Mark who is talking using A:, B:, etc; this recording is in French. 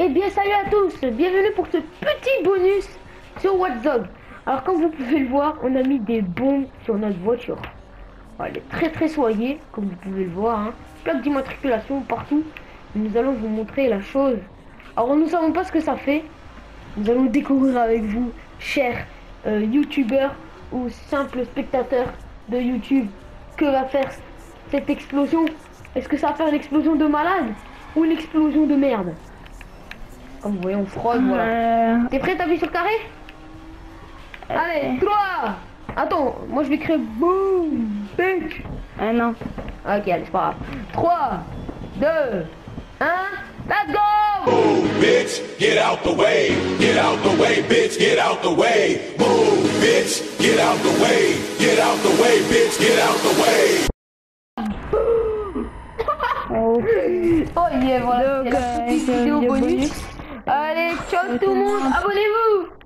A: Eh bien salut à tous, bienvenue pour ce petit bonus sur Watch Dogs. Alors comme vous pouvez le voir, on a mis des bombes sur notre voiture. Elle est très soignée, comme vous pouvez le voir, hein. Plaque d'immatriculation partout. Nous allons vous montrer la chose. Alors nous ne savons pas ce que ça fait. Nous allons découvrir avec vous, chers youtubeurs ou simples spectateurs de YouTube, que va faire cette explosion. Est-ce que ça va faire l'explosion de malade ou l'explosion de merde? Comme vous voyez, on fraude, voilà. T'es prêt, t'appuies sur le carré? Allez, 3. Attends, moi je vais créer boum, bitch.
B: Non.
A: Ok, allez, c'est pas grave. 3, 2, 1, let's go!
C: Move, bitch, get out the way. Get out the way, bitch, get out the way. Move, bitch, get out the way. Get out the way, bitch, get out the way.
A: Oh yeah, voilà, c'est la petite vidéo bonus. Allez, ciao tout le monde, abonnez-vous!